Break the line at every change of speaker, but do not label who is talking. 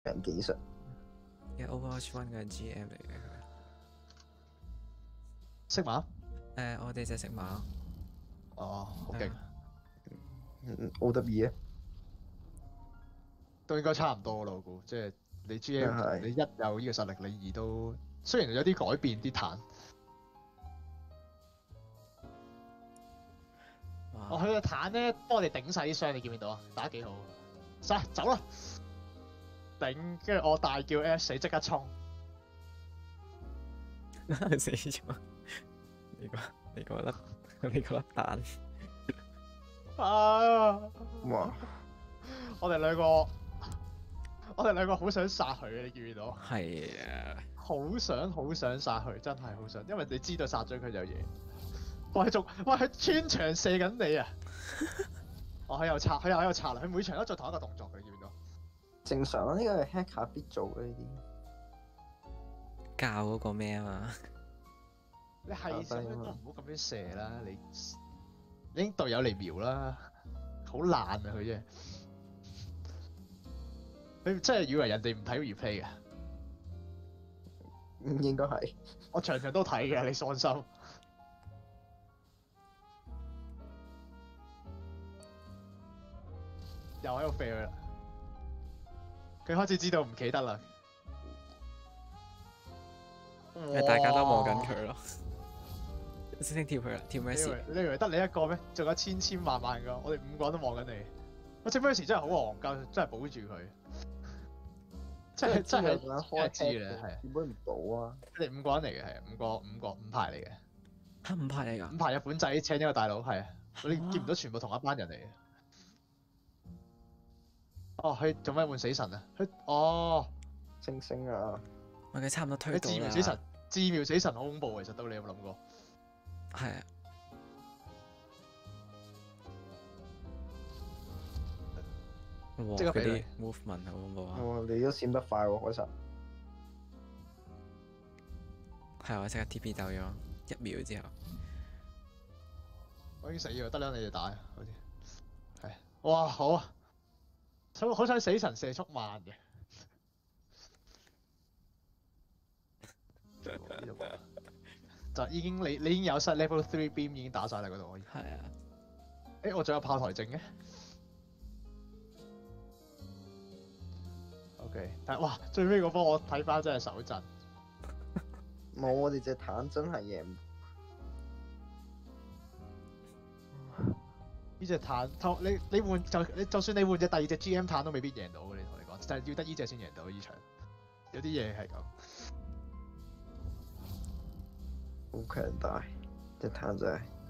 人技術。
嘅 Overwatch One 嘅 GM 嚟嘅佢。
識馬？
我哋隻食馬。
哦，好勁。
OW 啊，
都應該差唔多咯，我估。即係你 GM，你一有呢個實力，你二都雖然有啲改變啲彈。哦，佢個彈咧幫我哋頂晒啲傷，你見唔見到啊？打得幾好。走啦！頂，跟住我大叫 S 死，即刻衝。
死咗！你嗰粒蛋。
啊！
哇！
我哋兩個好想殺佢嘅，你見唔見到？
係啊！
好想殺佢，真係好想，因為你知道殺咗佢就贏。喂，佢穿牆射緊你啊！哦，佢又拆啦，佢每場都做同一個動作嘅，你見唔見到？
正常啊，呢個係 hacker 必做嘅呢啲。
教嗰個咩啊嘛？
你係想都唔好咁樣射啦，你已經隊友嚟瞄啦，好爛啊佢啫。你真係以為人哋唔睇 replay 嘅？
應該係。
我場場都睇嘅，你放心。又喺度飛佢啦，佢開始知道唔企得啦。
大家都望緊佢咯。先跳佢啦，跳 Mercy。
你以為得你一個咩？仲有千萬個，我哋5個人都望緊你。我隻 Mercy 真係好戇鳩，真係保住佢。真係開支嘅，係
點會唔到啊？
你哋5個人嚟嘅，係5排嚟嘅。
嚇5排嚟㗎？
5排日本仔請咗個大佬，係啊，你見唔到全部同一班人嚟嘅。哦，佢做咩換死神啊？
星啊！
我哋差唔多推到啦。
致命死神好恐怖，其實都你有冇諗過？
係啊。即係嗰啲 movement 好恐怖啊！
你都閃得快喎，海神。
係我即刻 TP 走咗1秒之後。
我已經死咗，得兩你哋打，好似係。哇，好啊！好想死神射速慢嘅。就已經你已經有晒 level 3 beam 已經打晒啦嗰度可以。
係啊。
我仲有炮台證嘅。OK， 但係哇，最尾嗰波我睇翻真係手震。
冇，我哋隻坦真係贏。
呢隻坦，你換就算你換隻第2隻 GM 坦都未必贏到嘅，你同你講，就係要得呢隻先贏到呢場。有啲嘢係咁。
好強大，隻坦真係。